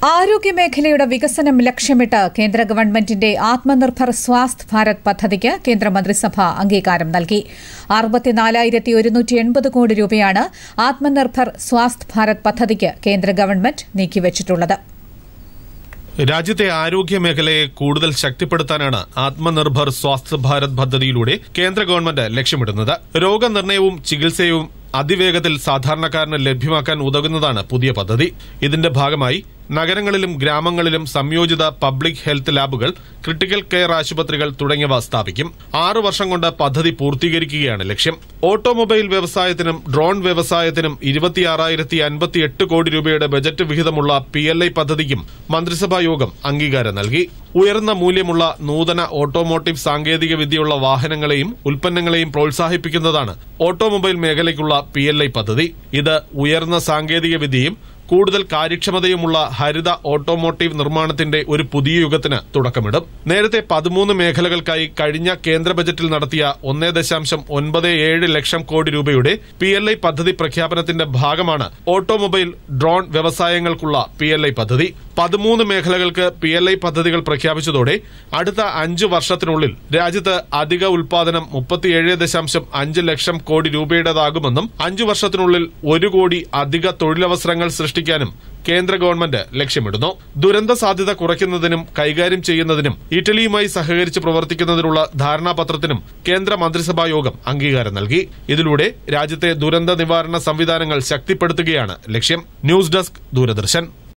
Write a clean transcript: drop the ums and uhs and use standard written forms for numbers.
ആരോഗ്യമേഖലയുടെ വികസനം ലക്ഷ്യമിട്ട് കേന്ദ്ര ഗവൺമെന്റിന്റെ ആത്മനിർഭർ സ്വാസ്ഥ് ഭാരത് പദ്ധതിക്ക് കേന്ദ്രമന്ത്രിസഭ അംഗീകാരം നൽകി. 64,180 കോടി രൂപയാണ് ആത്മനിർഭർ സ്വാസ്ഥ് ഭാരത് പദ്ധതിക്ക് കേന്ദ്ര ഗവൺമെന്റ് നീക്കിവച്ചിട്ടുള്ളത്. രാജ്യത്തെ ആരോഗ്യമേഖലയെ കൂടുതൽ ശക്തിപ്പെടുത്താനാണ് ആത്മനിർഭർ സ്വാസ്ഥ് ഭാരത് പദ്ധതിയിലൂടെ കേന്ദ്ര ഗവൺമെന്റ് ലക്ഷ്യമിടുന്നത്. രോഗനിർണയവും ചികിത്സയും അതിവേഗത്തിൽ സാധാരണക്കാരന് ലഭ്യമാക്കാൻ ഉതകുന്നതാണ് പുതിയ പദ്ധതി. ഇതിന്റെ ഭാഗമായി നഗരങ്ങളിലും ഗ്രാമങ്ങളിലും സംയോജിത പബ്ലിക് ഹെൽത്ത് ലാബുകൾ, ക്രിട്ടിക്കൽ കെയർ ആശുപത്രികൾ തുടങ്ങിയവ സ്ഥാപിക്കും. 6 വർഷം കൊണ്ട് പദ്ധതി പൂർത്തീകരിക്കുകയാണ് ലക്ഷ്യം. ഓട്ടോമൊബൈൽ വ്യവസായത്തിനും ഡ്രോൺ വ്യവസായത്തിനും 26,058 കോടി രൂപയുടെ ബജറ്റ് വിഹിതമുള്ള PLI പദ്ധതിക്കും മന്ത്രിസഭാ യോഗം അംഗീകാരം നൽകി. ഉയർന്ന മൂല്യമുള്ള നൂതന ഓട്ടോമോട്ടീവ് സാങ്കേതിക വിദ്യയുള്ള വാഹനങ്ങളെയും ഉൽപ്പന്നങ്ങളെയും പ്രോത്സാഹിപ്പിക്കുന്നതാണ് ഓട്ടോമൊബൈൽ മേഖലയ്ക്കുള്ള PLI പദ്ധതി. ഇത് ഉയർന്ന സാങ്കേതിക വിദ്യയും കൂടുതൽ കാര്യക്ഷമതയുമുള്ള ഹരിത ഓട്ടോമോട്ടീവ് നിർമ്മാണത്തിന്റെ ഒരു പുതിയ യുഗത്തിന് തുടക്കമിടും. നേരത്തെ 13 മേഖലകൾക്കായി കഴിഞ്ഞ കേന്ദ്ര ബജറ്റിൽ നടത്തിയ 1.97 ലക്ഷം കോടി രൂപയുടെ PLI പദ്ധതി പ്രഖ്യാപനത്തിന്റെ ഭാഗമാണ് ഓട്ടോമൊബൈൽ ഡ്രോൺ വ്യവസായങ്ങൾക്കുള്ള PLI പദ്ധതി. 13 മേഖലകൾക്ക് PLI പദ്ധതികൾ പ്രഖ്യാപിച്ചതോടെ അടുത്ത 5 വർഷത്തിനുള്ളിൽ രാജ്യത്ത് അധിക ഉൽപാദനം 37.5 ലക്ഷം കോടി രൂപയുടേതാകുമെന്നും 5 വർഷത്തിനുള്ളിൽ 1 കോടി അധിക തൊഴിലവസരങ്ങൾ സൃഷ്ടിക്കാനും കേന്ദ്ര ഗവൺമെന്റ് ലക്ഷ്യമിടുന്നു. ദുരന്ത സാധ്യത കുറയ്ക്കുന്നതിനും കൈകാര്യം ചെയ്യുന്നതിനും ഇറ്റലിയുമായി സഹകരിച്ച് പ്രവർത്തിക്കുന്നതിനുള്ള ധാരണാപത്രത്തിനും കേന്ദ്ര മന്ത്രിസഭാ യോഗം അംഗീകാരം നൽകി. ഇതിലൂടെ രാജ്യത്തെ ദുരന്ത നിവാരണ സംവിധാനങ്ങൾ ശക്തിപ്പെടുത്തുകയാണ് ലക്ഷ്യം. News desk, Doordarshan.